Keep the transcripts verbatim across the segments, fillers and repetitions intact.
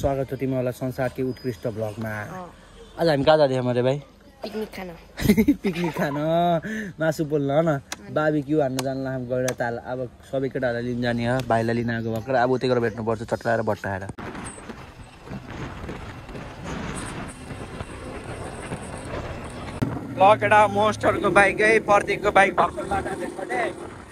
स्वागत छ तिमीहरूलाई संसारकै उत्कृष्ट ब्लगमा। आज हामी कहाँ जाँदैछौँ अरे भाइ? पिकनिक खान। पिकनिक खान मासु पोल्न न बार्बिक्यू हान्न जान्ला हामी गएर ताल। अब सबै केटाहरूलाई लिन जाने हो, भाइलाई लिन आएको भर्खर। अब उतै गएर भेट्नुपर्छ चट्लाएर बट्टाएर। ल केटा मोस्टरको बाइकै प्रतीकको बाइक भर्खर बाटा भेट्ने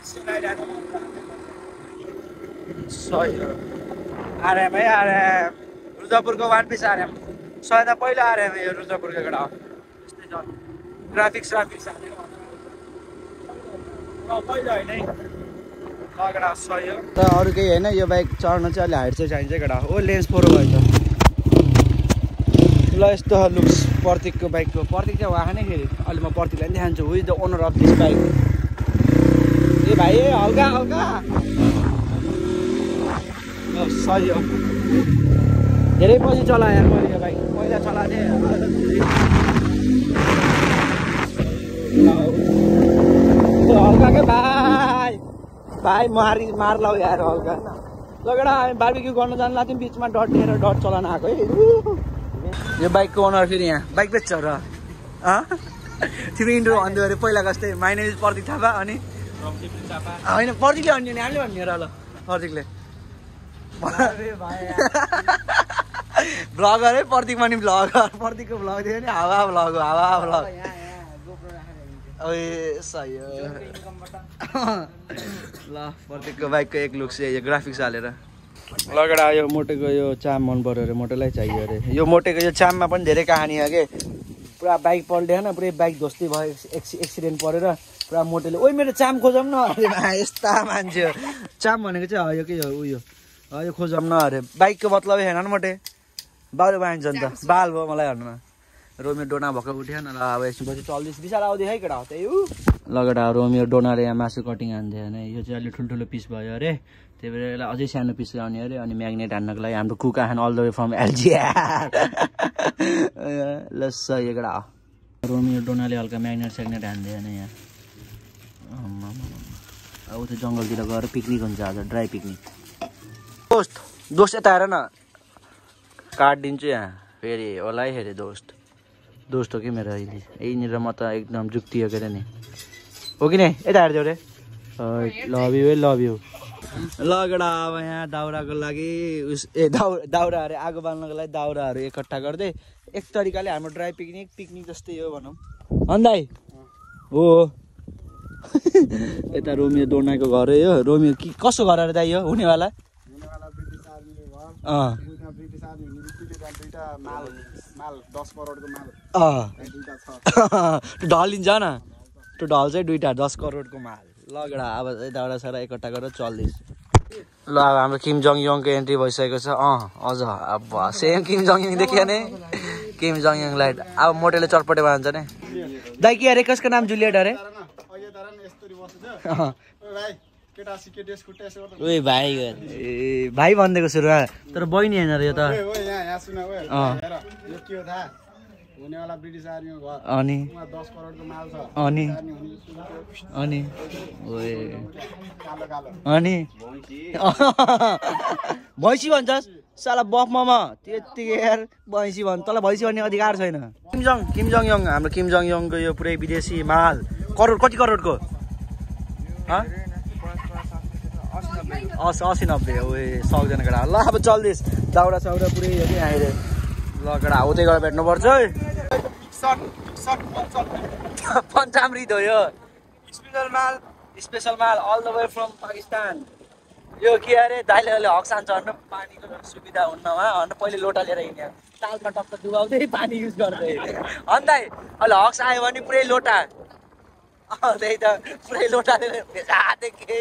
सही हो। आरएम है आरएम रुद्रपुरको वान पिस आरएम सयदा पहिलो आरएम यो रुद्रपुरको केटा हो। त्यस्तै छ ट्राफिक ट्राफिक पहिलो होइन है केटा सही हो। त अरू केही होइन, यो बाइक चढ्न चाहिँ अलि हाइट चाहिँ चाहिन्छ केटा। ओ लेन्स फोरो भयो त ल। यस्तो लुक्स प्रतीकको बाइकको। प्रतीक चाहिँ वाह नै फेरि अहिले म प्रतीकलाई पनि देखान्छु। Who is the owner of this bike. ए भाइ ए हल्का हल्का सही हो। धेरै पछि चलाएँ यार मैले यो बाइक। पहिला चलाएको थिएँ हल्का के भाइ भाइ मारि मार्ला यार हल्का लगेर हामी बार्बिक्यू गर्न जानु लाग्थ्यौँ बिचमा डट दिएर डट चलाउन आएको है। यो बाइकको ओनर फेरि यहाँ बाइक बेच्छ र तिमी इन्ट्रो भन्दै अरे पहिला जस्तै my name is Pratik Thapa अनि होइन प्रतीकले भन्यो नि हामीले भन्यो र ल प्रतीकले भ्लगर है प्रतीकमा नि भ्लगर। प्रतीकको भ्लग थियो नि हावा भ्लग हो हावा भ्लग। ए सही हो ल। प्रतीकको बाइकको एक लुक चाहिँ यो ग्राफिक्स हालेर लगेर यो मोटेको यो चाम मन पऱ्यो अरे मोटेलाई चाहियो अरे। यो मोटेको यो चाममा पनि धेरै कहानी छ कि पुरा बाइक पल्टेन पुरै बाइक ध्वस्तै भयो एक्सि एक्सिडेन्ट परेर पुरा मोटेले ओइ मेरो चाम खोजौँ न अरे यस्ता मान्छे हो। चाम भनेको चाहिँ हो यो के हो उयो यो खोजौँ न अरे। बाइकको मतलब हेर्न न मोटे बाउ बाइन्छ नि त बाल भयो मलाई हेर्नु न। रोमियो डोना भएको उठ्यो न ल अब यसपछि चल्दैछ विशाल आउँदै है केटा हो त्यही ऊ लगेर रोमियो डोनाले यहाँ मासु कटिङ हान्थ्यो होइन। यो चाहिँ अलिक ठुल्ठुलो पिस भयो अरे त्यही भएर यसलाई अझै सानो पिस ल्याउने अरे। अनि म्याग्नेट हान्नको लागि हाम्रो कुक आएन अल द वे फ्रम एलजिआर ल सही केटा हो। रोमियो डोनाले हल्का म्याग्नेट स्याग्नेट हान्थ्यो होइन यहाँ। अब त्यो जङ्गलतिर गएर पिकनिक हुन्छ आज ड्राई पिकनिक। दोस्त दोस्त यता हेर न काटिदिन्छु यहाँ फेरि होला है फेरि दोस्त दोस्त हो कि मेरो अहिले यहीँनिर म त एकदम जुक्तियो के अरे नि हो कि नै यता हेरिदियो अरे लभ यु है लभ यु। लगेर अब यहाँ दाउराको लागि उस ए दाउ दाउरा अरे आगो बाल्नको लागि दाउराहरू एकट्ठा गर्दै एक तरिकाले हाम्रो ड्राई पिकनिक पिकनिक जस्तै हो भनौँ अन्दाई हो। यता रोमियो डोनाको घर हो। रोमियो कि कसो घर अरे दाइ यो हुनेवाला अँ ढल लिन्छ न त्यो ढल चाहिँ दुइटा दस करोडको माल लगेर अब दाउरा सारा एकट्ठा गरेर चल्दैछ। ल अब हाम्रो किम जङ यङको एन्ट्री भइसकेको छ। अँ अझ अब सेम किम जङ यङ देखियो नि किम जङ यङ लाइट। अब मोटेले चटपटे भन्छ नि दाइ के अरे कसको नाम जुलियट अरे ओए भाइ ए भाइ भनिदिएको सुरुमा तर बहिनी होइन र यो त। अनि अनि अनि ओए अनि भैँसी भन्छस् साला बफमा त्यतिकै यार भैँसी भन् तँलाई भैँसी भन्ने अधिकार छैन। किम जङ किम जङ यङ हाम्रो किम जङ यङको यो पुरै विदेशी माल करोड कति करोडको असी असी नब्बे ओए सक्दैन केटा। ल अब चल्दैछ दाउरा साउरा पुरै हो कि आएर ल केटा उतै गएर भेट्नुपर्छ है। पञ्चामृत हो यो स्पेसल माल स्पेसल माल all the way from Pakistan. यो के अरे दाइले अहिले हक सान्छ होइन पानीको सुविधा हुन्न उहाँ अन्त पहिले लोटा लिएर हिँड्यो तालमा टक्क डुबाउँदै पानी युज गर्दै अन्त दाइ अहिले हक्स आयो भने पुरै लोटा त्यही त पुरै लोटा लिएर भेजादेखि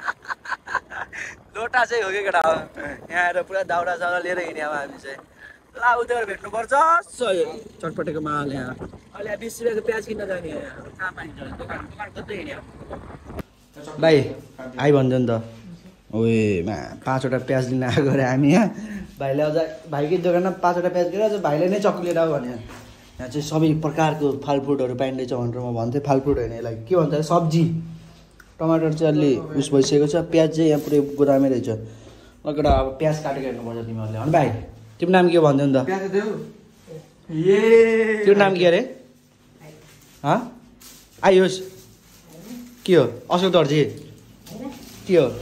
लोटा चाहिँ हो कि केटा हो। यहाँ आएर पुरा दाउरा साउरा लिएर हिँड्यो अब हामी चाहिँ ल उतिर भेट्नुपर्छ चटपटेको माल यहाँ अहिले बिस रुपियाँको प्याज किन्न जाने कहाँ पाइन्छ दोकान दोकान खोज्दै हिँड्यो भाइ आइ भन्छ नि त ओए मा पाँचवटा प्याज लिन आएको अरे हामी यहाँ भाइले अझ भाइकै दोकानमा पाँचवटा प्याज लिएर अझ भाइले नै चक्कु लिएर आऊ भने यहाँ चाहिँ सबै प्रकारको फलफ्रुटहरू पाइँदैछ भनेर म भन्थेँ। फलफ्रुट होइन यसलाई के भन्छ अरे सब्जी टमाटर चाहिँ अलि उस भइसकेको छ। प्याज चाहिँ यहाँ पुरै गोदामै रहेछ। लगेर अब प्याज काटेर हेर्नुपर्छ तिमीहरूले। अनि भाइ तिम्रो नाम के भन्दै नि त तिम्रो नाम के अरे आइयोस् के हो अशोक दर्जी के हो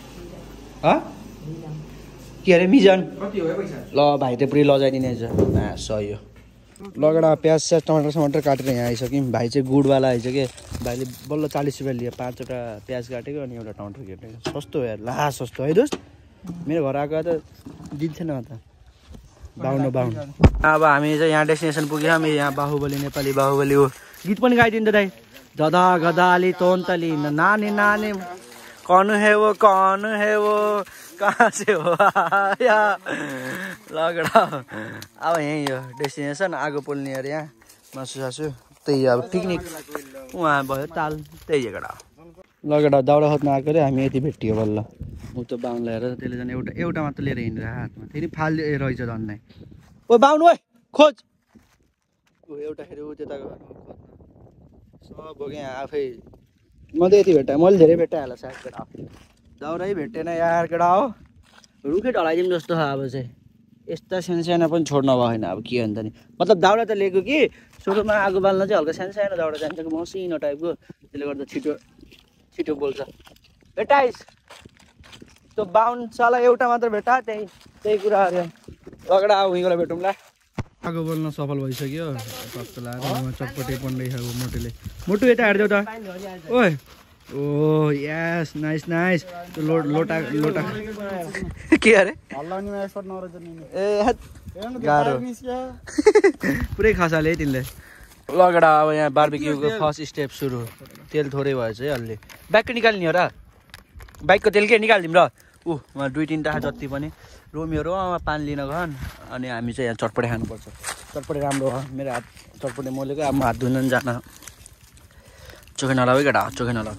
के अरे मिजन ल भाइ त पुरै लजाइदिने रहेछ सही हो लगेडा प्याज स्याज टमाटर समाटर काटेर यहाँ आइसक्यौँ भाइ चाहिँ गुडवाला आइसक्यो कि भाइले बल्ल चालिस रुपियाँ लियो पाँचवटा प्याज काटेको अनि एउटा टमाटर काटेको सस्तो हो ला सस्तो है दोस्त मेरो घर आएको त दिन्थेन त बाहुन बाहुन अब हामी चाहिँ यहाँ डेस्टिनेसन पुग्यौँ हामी यहाँ बाहुबली नेपाली बाहुबली हो गीत पनि गाइदिन्छ दाइ गदा गदाली तोन्तली नानी नानी कौन है वो कौन है वो कहाँ से हो आया लगडा अब यहीँ हो डेस्टिनेसन आगो पोल्ने अरे यहाँ मासु सासु त्यही अब पिकनिक उहाँ भयो ताल त्यही जग्गा लगेडा दाउरा खोज्न आएको अरे हामी यति भेटियो बल्ल ऊ त बाहुन ल्याएर त्यसले झन् एउटा एउटा मात्र लिएर हिँडेर हातमा फेरि फाल रहेछ झन्नै ओ बाहुन ओ खोज ऊ एउटा फेरि ऊ त्यता सब भोगेँ आफै म त यति भेटाएँ मैले धेरै भेटाएँ होला सायद केटा दाउरै भेटेन यार केटा हो रुखै ढलाइदिउँ जस्तो छ अब चाहिँ यस्ता सानो सानो पनि छोड्नु भएन अब के अन्त नि मतलब दाउरा त लिएको कि सुरुमा आगो बाल्न चाहिँ हल्का सानो सानो दाउरा जान्छ कि मसिनो टाइपको त्यसले गर्दा छिटो छिटो बोल्छ भेटाइस् त्यो बाहुन साला एउटा मात्र भेटा त्यही त्यही कुरा अरे लगडा अब उहीँबाट भेटौँला आगो बोल्न सफल भइसक्यो टक्क लगाएर चटपटे पन्दैछ मोटोले मोटो यता हेर्दै त ओए ओ यस नाइस नाइस त्यो लो लोटा लोटा के अरे ए गाह्रो पुरै खसाले है तिमीले लगेडा अब यहाँ बार्बिक्यूको फर्स्ट स्टेप सुरु तेल थोरै भएछ है अलि बाइकको निकाल्ने हो र बाइकको तेल के निकालिदिउँ र ऊ उहाँ दुई तिनवटा जति पनि रोमियोहरू उहाँ पानी लिन गएन अनि हामी चाहिँ यहाँ चटपटे खानुपर्छ चटपटे राम्रो हो मेरो हात चटपटे मोलेको अब म हात धुन जान चोखे नलाऊ केटा चोखे नलाऊ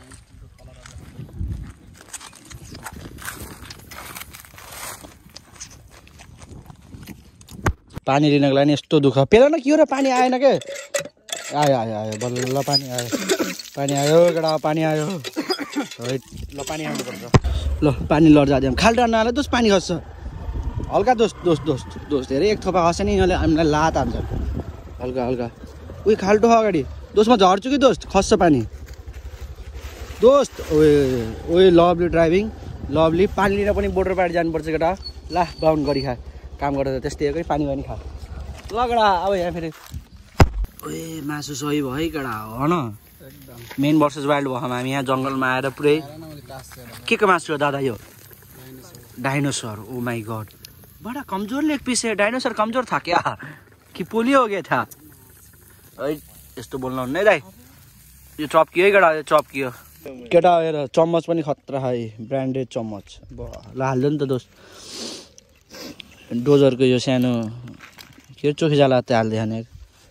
पानी लिनको लागि यस्तो दुःख पेला न के हो र पानी आएन के आयो आयो आयो बल्ल पानी आयो पानी आयो केटा पानी आयो ल पानी आउनुपर्छ ल पानी लड जाँदियौँ खाल्टा नहाले दोस्त पानी खस्छ हल्का दोस्त दोस्त दोस्त दोस्त धेरै एक थोपा खस्छ नि यिनीहरूले हामीलाई लात हान्छ हल्का हल्का उयो खाल्टो अगाडि दोस्तमा झर्छु कि दोस्त खस्छ पानी दोस्त ओए ओए लभली ड्राइभिङ लभली पानी लिन पनि बोर्डर पार जानुपर्छ केटा ला बाहुन गरी खा काम गरेर त्यस्तै एकै पानी पनि खा लगडा अब यहाँ फेरि ओए मासु सही भयो है केटा हो न मेन भर्सेस वाइल्ड भयो हामी यहाँ जङ्गलमा आएर पुरै के को मासु हो दादा यो डाइनोसर ओ माई गड बडा कमजोर लेग पिस है डाइनोसर कमजोर था क्या कि पोलियो हो गया था है यस्तो बोल्न हुन्न है दाइ यो चप्की है केटा यो चप्की हो केटा हेर चम्मच पनि खतरा है ब्रान्डेड चम्मच ल हाल्दै नि त दोस्त डोजरको यो सानो के अरे चोखी जाला त हाल्दै खाने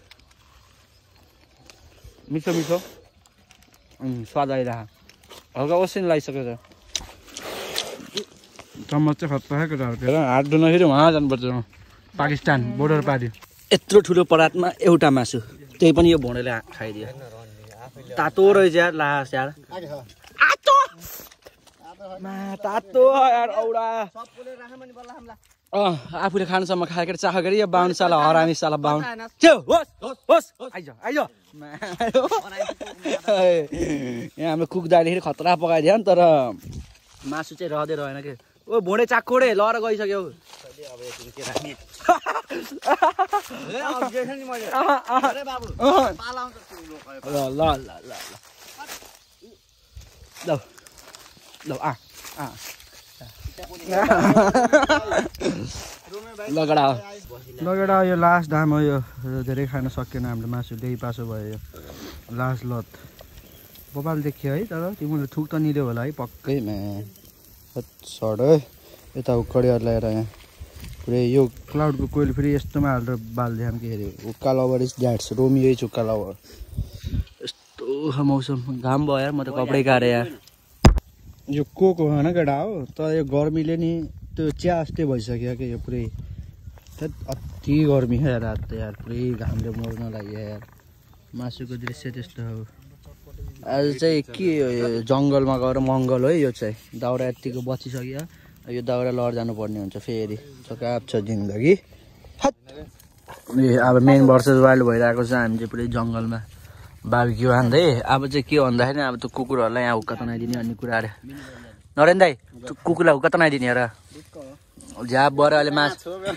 मिठो मिठो स्वाद आइरह हल्का ओसिन लगाइसकेको छ चम्मच चाहिँ खतरा केटाहरू हात धुँदाखेरि उहाँ जानुपर्छ पाकिस्तान बोर्डर पारि यत्रो ठुलो परातमा एउटा मासु त्यही पनि यो भोँडेले खाइदियो तातो रहेछ यार लास यार तातो यार औडा अँ आफूले खानुसम्म खाएर चाख गरी यो बाहुन साला हरामी साला बाहुन आइज यहाँ हाम्रो कुक दाइलेखेरि खतरा पकाइदियो नि तर मासु चाहिँ रहँदै रहेन कि ओ भोँडे चाक्कोडे लएर गइसक्यो ल ल ल ल ल आ लगडा लगडा यो लास्ट धाम हो यो धेरै खान सकेन हाम्रो मासु ल्याइ पासो भयो यो लास्ट लत बबाल देखियो है तर तिमीले थुक त निल्यो होला है पक्कै सड है यता कडियार ल्याएर यहाँ पुरै यो क्लाउडको कोइल फेरि यस्तोमा हालेर बाल्दियो के अरे hookah lover is that's Romeo is hookah lover यस्तो मौसम घाम भयो यार म त कपडै गारे यार यो कोको होइन केटा हो तर यो गर्मीले नि त्यो चिया जस्तै भइसक्यो क्या यो पुरै अति गर्मी है रात त यार पुरै घामले मर्न लाग्यो यार मासुको दृश्य त्यस्तो हो आज चाहिँ के हो यो जङ्गलमा गएर मङ्गल हो यो चाहिँ दाउरा यत्तिको बचिसक्यो यो दाउरा लड जानुपर्ने हुन्छ फेरि चकाप छ जिन्दगी। ए अब मेन भर्सेस वाइल्ड भइरहेको छ। हामी चाहिँ पुरै जङ्गलमा बार्बिक्यू हान्दै। अब चाहिँ के भन्दाखेरि अब त्यो कुकुरहरूलाई यहाँ हुक्का तनाइदिने अन्य कुराहरू। नरेन दाई त्यो कुकुरलाई हुक्का तनाइदिने र झ्याप भएर अहिले मास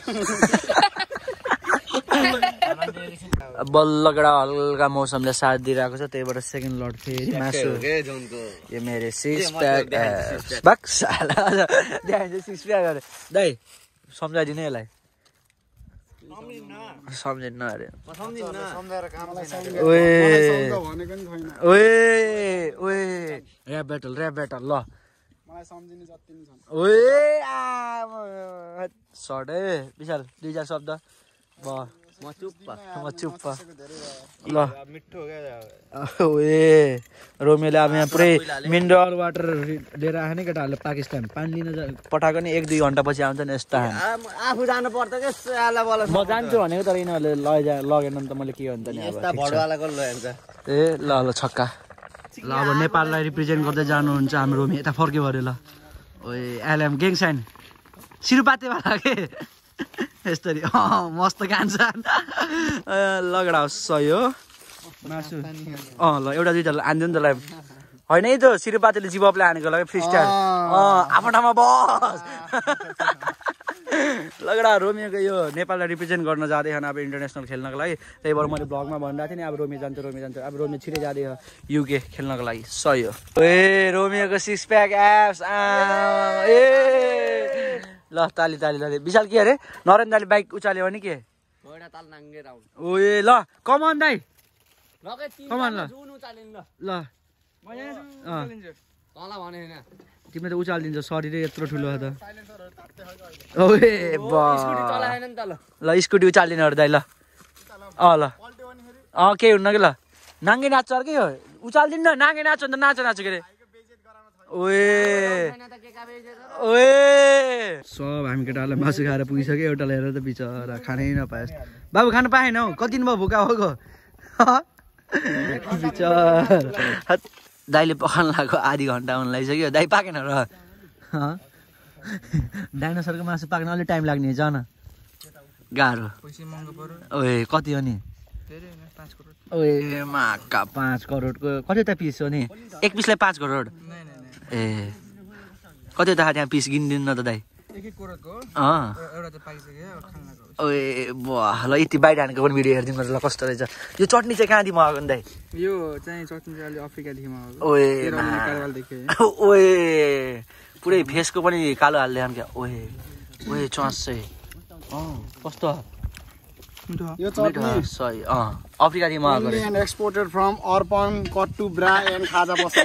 बल्लगडा हल्का मौसमले साथ दिइरहेको छ त्यही भएर सेकेन्ड लड फेरि मासु। यो मेरो six pack box six pack अरे दाइ सम्झाइदिनु यसलाई सम्झिन्न अरे ऱ्याप ब्याटल ऱ्याप ब्याटल ल सर्ट है विशाल दुई चार शब्द म चुप्प म चुप्प ल ए रोमियोले अब यहाँ पुरै मिनरल वाटर लिएर आयो नि केटाहरूले पाकिस्तान पानी लिन पठाएको नि एक दुई घन्टा पछि आउँछ नि यस्ता आफू जानु पर्छ के म जान्छु भनेको तर यिनीहरूले लैजा लगेन नि त मैले के भन्छ नि अब ए ल ल छक्का ल अब नेपाललाई रिप्रेजेन्ट गर्दै जानुहुन्छ हाम्रो रोमी यता फर्क्यो अरे ल ओए एलएम ग्याङ साइन सिरुपातेवाला के यस्तरी अँ मस्त कान्छ लगडा सही हो मासु अँ ल एउटा दुइटा हान्दियो नि त लाइभ होइन है त सिरुपातेले जीवपले हानेको लागि फ्री स्टाइल अँ आफ्नो ठाउँमा बस लगडा रोमियोको यो नेपाललाई रिप्रेजेन्ट गर्न जाँदैछन् अब इन्टरनेसनल खेल्नको लागि त्यही भएर मैले भ्लगमा भनिरहेको थिएँ नि अब रोमी जान्छ रोमी जान्छ अब रोमी छिटै जाँदैछ युके खेल्नको लागि सही हो ए रोमियोको सिक्स प्याक एप्स ए ल ताली ताली ताली विशाल के अरे नरेन दाले बाइक उचाल्यो भने के ओए ल कमान दाइ कमान ल ल तिमीले त उचालिदिन्छ शरीर यत्रो ठुलो त ओए ल स्कुटी उचालिदिनु अरू दाइ ल अँ ल अँ केही हुन्न कि ल नाङ्गे नाच्छ अरू के हो उचालिदिनु न नाङ्गे नाच्छ अन्त नाच नाच्छ के अरे ओए ओए सब हामी केटाहरूलाई मासु खाएर पुगिसक्यो एउटालाई हेरेर त बिचरा खानै नपाएस बाबु खानु पाएन हौ कति दिन भयो भोका भएको बिचरा दाइले पखान लगाएको आधी घन्टा हुन लागिसक्यो दाइ पाकेन र डाइनोसरको मासु पाक्न अलिक टाइम लाग्ने जान गाह्रो ओए कति हो नि ओए माका पाँच करोडको कति त पिस हो नि एक पिसलाई पाँच करोड ए कति त त्यहाँ पिस गिन्दिनु न त दाइ अँ ओए वाह ल यति बाहिर हानेको पनि भिडियो हेरिदिनु ल कस्तो रहेछ यो चटनी चाहिँ कहाँदेखि मगाएको नि दाइ यो चाहिँ चटनी चाहिँ अफ्रिकादेखि मगाएको ओए ओए पुरै फेसको पनि कालो हाल्दै क्या ओए ओए चस चाहिँ अँ कस्तो यो चटनी सही अँ अफ्रिकादेखि मगाएको एक्सपोर्टेड फ्रम अर्पण कट्टु ब्रा एन्ड खाजा पसल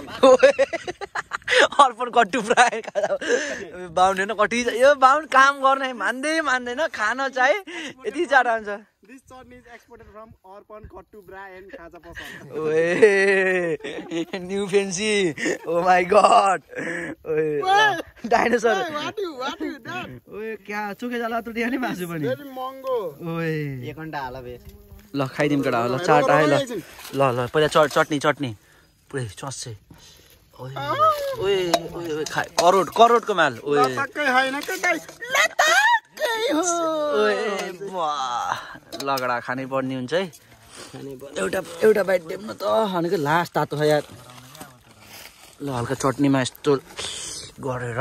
अर्पण कट्टु फ्राई बाहुन होइन कति यो बाहुन काम गर्ने मान्दै मान्दैन खान चाहिँ यति चाँडो हुन्छ This chutney is exported from Orpan Kottu Bra and Khaja Pasal. Oye, new fancy. Oh my god. Oye, wow. Dinosaur. Hey, what do you, what do you done? Oye, क्या चुके जाला तो दिया नहीं मासु पनि. Very महँगो. ओए. एक घण्टा हाला बे. ल खाइदिम कडा ल चाट आए ल. ल ल पहिला चट चटनी चटनी. पुरै चस्से. ओए. ओए ओए खाइ करोड करोडको माल. ओए. लटक्कै हैन के गाइस. लटक्कै हो. ओए वाह. लगडा खानै पर्ने हुन्छ है. एउटा एउटा बाइट देम न त भनेको लास्ट तातो छ यार. ल हल्का चटनीमा यस्तो गरेर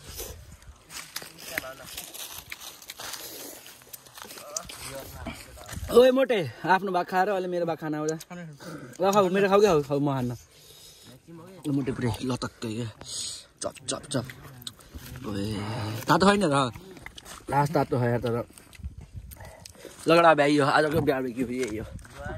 ओए मोटे आफ्नो भाग खाएर अहिले मेरो भाग खाना आउँदा ल खाऊ मेरो खाऊ के खाऊ म खान्न ल मोटे पुरै लतक्कै के चप चप चप ओए तातो छैन र लास्ट तातो छ यार तर लगडा भाइ यो आजको बार्बिक्यू यही हो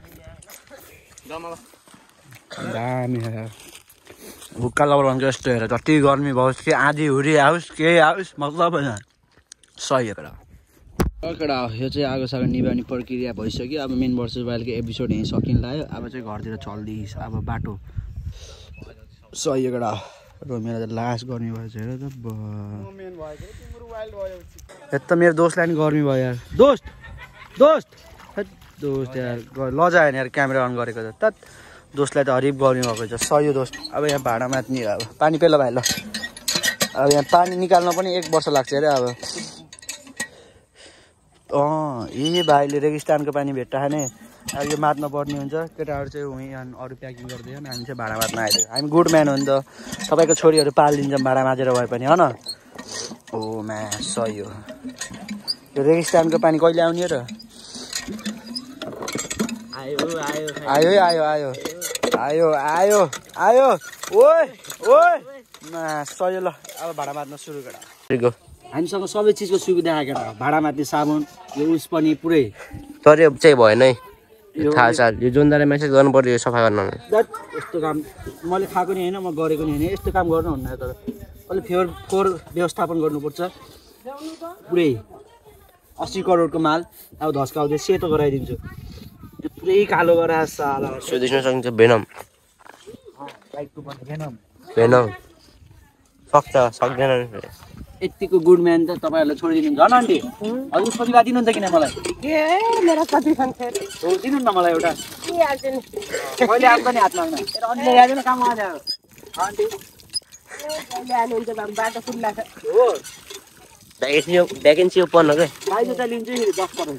दामी यार भुक्का लबर भनेको यस्तो हेर जति गर्मी भओस् कि आँधी हुरी आओस् के आओस् मतलब होइन सही हो कडा कडा यो चाहिँ आगो सागो निभाउने प्रक्रिया भइसक्यो अब मेन भर्सेस वाइल्डको एपिसोड यहीँ सकिन लाग्यो अब चाहिँ घरतिर चल्दैछ अब बाटो सही हो कडा रोमेर त लास्ट गर्मी भएछ हेर त यता मेरो दोस्तलाई नि गर्मी भयो यार दोस्त दोस्त दोस्त यार लजाएन यार क्यामेरा अन गरेको त तत् दोस्तलाई त हरिब गर्मी भएको छ सही हो दोस्त अब यहाँ भाँडा मात्ने अब पानी पेला भाइ ल अब यहाँ पानी निकाल्न पनि एक वर्ष लाग्छ अरे अब अँ यही भाइले रेगिस्तानको पानी भेट्टा खाने अब यो मात्न पर्ने हुन्छ केटाहरू चाहिँ उहीँ अरू प्याकिङ गर्दैन हामी चाहिँ भाडा मात्न आइदियो हामी गुड म्यान हो नि त तपाईँको छोरीहरू पालिदिन्छौँ भाडा माझेर भए पनि हो न ओ म्या सही हो यो रेगिस्तानको पानी कहिले आउने र आयो आयो आयो आयो आयो आयो आयो ओए ओए मा सही ल अब भाडा मात्न सुरु गरा हामीसँग सबै चिजको सुविधा आएको केटा भाडा मात्ने साबुन यो उस पनि पुरै तर चाहिँ भएन है थाहा छ यो जोनदारले मेसेज गर्नु पर्यो सफा गर्न यस्तो काम मैले खाएको नि होइन म गरेको नि होइन यस्तो काम गर्नुहुन्न तर अलि फेवर फोहोर व्यवस्थापन गर्नुपर्छ पुरै अस्सी करोडको माल अब धस्काउँदै सेतो गराइदिन्छु पुरै कालो गरा साला सोधिस्न सकिन्छ भेनम बाइकको पनि भेनम भेनम सक्छ सक्दैन यतिको गुड म्यान त तपाईँहरूलाई छोडिदिनुहुन्छ झन् आन्टी हजुर छोरीबा दिनुहुन्छ किन मलाई ए मेरो कति खान्छ हो दिनु न मलाई एउटा दिइहाल्छु नि कहिले आउँछ नि हात लाग्न तर अन्य ल्याइदिनु काम आउँछ आन्टी कहिले हाल्नुहुन्छ भए बाटो खुल्ला छ हो भ्याकेन्सी भ्याकेन्सी ओपन हो क्या दाइजो त लिन्छु नि दस करोड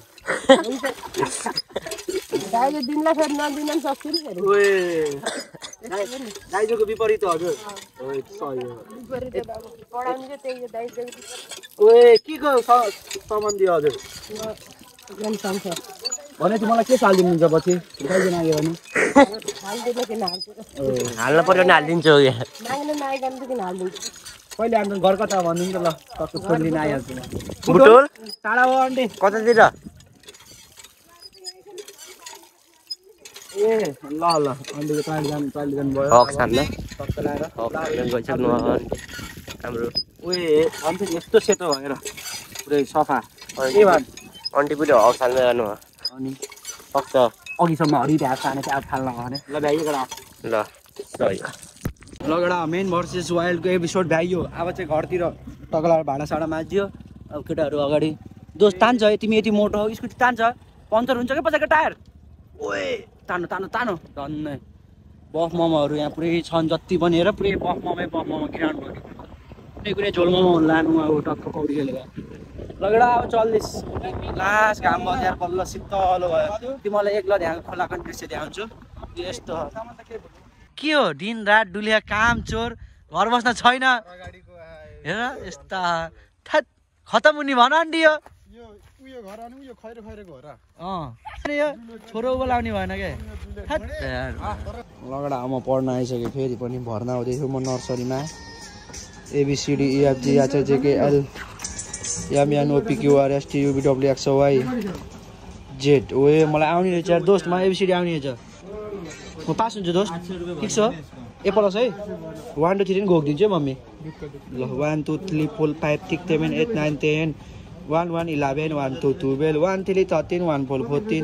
दाइजो दिनलाई फेरि नदिन पनि सक्छु नि फेरि ओए दाइजोको विपरीत हजुर ओए सही हो पढाउनु चाहिँ त्यही हो दाइजो ओए के को सम्बन्धी हजुर जनसङ्ख्या भनेपछि मलाई के सालिदिनुहुन्छ पछि दाइजो माग्यो भने हालिदिनु किन हाल्छु हाल्नु पर्यो भने हालिदिन्छु क्या माग्नु नआइकन त किन हालिदिन्छु कहिले हाम्रो घर कता भनिदिनु त ल कस्तो छोडिदिन आइहाल्छु म बुटोल टाढा हो आन्टी कतातिर ए ल ल अन्डीको टाढी जानु टाढी जानु भयो हक छान्न टक्क लाएर हक छान्न गइसक्नु हाम्रो ओए अन्त यस्तो सेतो भएर पुरै सफा के भन् अन्टी पनि हक छान्न जानु अनि सक्छ अघिसम्म हरिभ्यास खाने चाहिँ अब थाल्न भने ल भ्याइयो गरा ल सही लगडा मेन भर्सेस वाइल्डको एपिसोड भ्याइयो अब चाहिँ घरतिर टक्लाएर भाँडा साडा माझ्यो अब केटाहरू अगाडि दोस्त तान्छ है तिमी यति मोटो हो स्कुटी तान्छ पङ्चर हुन्छ क्या पछाडिको टायर ओए तानो तानो तानो धन्नै बफ मोमोहरू यहाँ पुरै छन् जति पनि हेर पुरै बफ मोमै बफ मोमो किनाउनु पर्यो कुनै कुनै झोल मोमो लानु अब टक्क पौडी खेलेर लगडा अब चल्दैछ लास्ट घाम बजार बल्ल शीतल भयो त्यो मलाई एक्लो ध्यान खोलाको दृश्य देखाउँछु यस्तो के हो दिन रात डुलिया काम चोर घर बस्न छैन हेर यस्ता थत खतम हुने भन अन्डी यो छोरो बोलाउने भएन क्या लगडा म पढ्न आइसकेँ फेरि पनि भर्ना हुँदैछु म नर्सरीमा A B C D E F G H J K L M N O P Q R S T U V W X Y Z ओए मलाई आउने रहेछ यार दोस्त मलाई एबिसिडी आउने रहेछ म पास हुन्छु दोस्त ठिक छ ए प्लस है वान टू थ्री पनि घोकिदिन्छु है मम्मी ल one two three four five six seven eight nine ten one one eleven one two twelve one three thirteen one four fourteen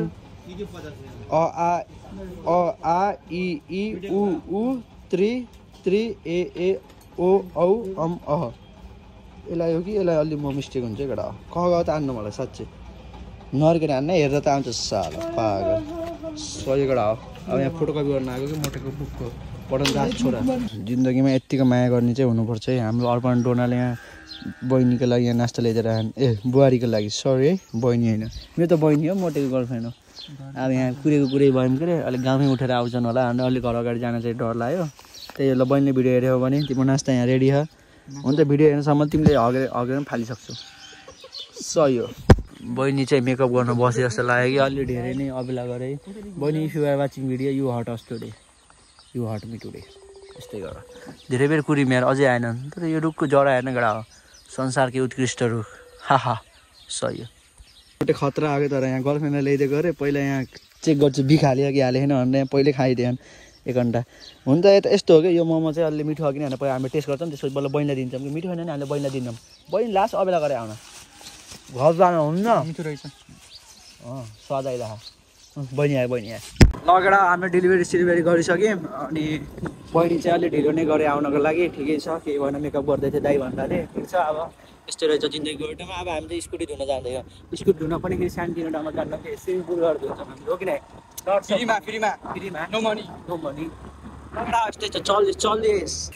अ आ अ आ इ इ उ उ थ्री थ्री ए ए ओ औ अम अह यसलाई हो कि यसलाई अलि म मिस्टेक हुन्छ केटा क ग त आन्नु मलाई साँच्चै नर्केर हान्न हेर्दा त आउँछ साला पागल सही केटा हो अब यहाँ फोटोकपी गर्न आएको कि मोटेको बुकको पढाउनु जान्छ छोरा जिन्दगीमा यत्तिको माया गर्ने चाहिँ हुनुपर्छ है हाम्रो अर्पण डोनाले यहाँ बहिनीको लागि यहाँ नास्ता ल्याइदिएर ए बुहारीको लागि सरी है बहिनी होइन मेरो त बहिनी हो मोटेको गर्लफ्रेन्ड हो अब यहाँ कुरेको कुरै भयौँ के अरे अलिक गाउँमै उठेर आउँछन् होला अनि अलिक घर अगाडि जान चाहिँ डर लाग्यो त्यही होला बहिनीले भिडियो हेऱ्यो भने तिम्रो नास्ता यहाँ रेडी छ हुन्छ भिडियो हेर्नसम्म तिमीले हगेर हगेर पनि फालिसक्छौ सही हो बहिनी चाहिँ मेकअप गर्न बसे जस्तो लाग्यो कि अलि धेरै नै अबेला गरेँ बहिनी if you are watching video you hurt us today you hurt me today यस्तै गर धेरै बेर कुरिम यार अझै आएनन् तर यो रुखको जरा हेर्न गडा हो संसारकै उत्कृष्ट रुख हा हा सही हो एउटा खतरा आयो तर यहाँ गर्लफ्रेन्डलाई ल्याइदिएको अरे पहिला यहाँ चेक गर्छु बिख हाल्यो कि हालेन भनेर यहाँ पहिल्यै खाइदिएन एक घन्टा हुन त यता यस्तो हो कि यो मोमो चाहिँ अलि मिठो हो कि पहिला हामीले टेस्ट गर्छौँ त्यसपछि बल्ल बहिनीलाई दिन्छौँ कि मिठो होइन नि हामीले बहिनीलाई दिन्छौँ बहिनी लास्ट अबेला गरेर आउन घर जानु हुन्न मिठो रहेछ अँ स्वाद आइरहेको बहिनी आयो बहिनी आयो लगेर हामीले डेलिभरी सिलिभरी गरिसक्यौँ अनि बहिनी चाहिँ अलिक ढिलो नै गरेँ आउनको लागि ठिकै छ केही भएन मेकअप गर्दै थियो दाइ भन्दा थिएँ ठिक छ अब यस्तो रहेछ जिन्दगीको बाटोमा अब हामी चाहिँ स्कुटी धुन जाँदैछौँ स्कुटी धुन पनि फेरि सानोतिनो ठाउँमा जान्न कि स्विमिङ पुल गरेर धुन्छौँ हामी हो कि नै फ्रीमा फ्रीमा फ्रीमा नो मनी नो मनी लगेर यस्तै छ चल्दैछ चल्दैछ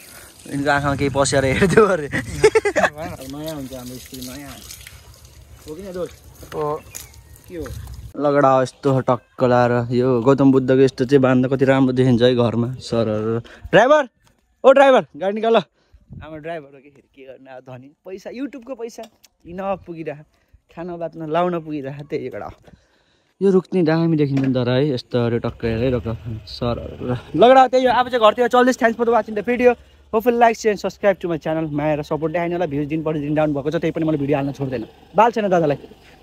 यिनको आँखामा केही पसेर हेरिदियो अरे नयाँ हुन्छ हाम्रो स्त्री नयाँ हो किन दोस्त के हो लगडा यस्तो टक्क लाएर यो गौतम बुद्धको यस्तो चाहिँ बाँध्दा कति राम्रो देखिन्छ है घरमा सरहरू ड्राइभर ओ ड्राइभर गाडी निकाल हाम्रो ड्राइभर हो कि के गर्ने अब धनी पैसा युट्युबको पैसा किन पुगिरह खाना बाँच्न लाउन पुगिरह त्यही एउटा यो रुख्ने दामी देखिन्छ नि तर है यस्तो अरे टक्क हेरेर सरहरू लगडा त्यही हो अब चाहिँ घरतिर चल्दैछ thanks for watching the video hopefully like share subscribe to my channel माया र सपोर्ट देखाइन होला भ्युज दिन पछि दिन डाउन भएको छ त्यही पनि मैले भिडियो हाल्न छोड्दैन बाल छैन दादालाई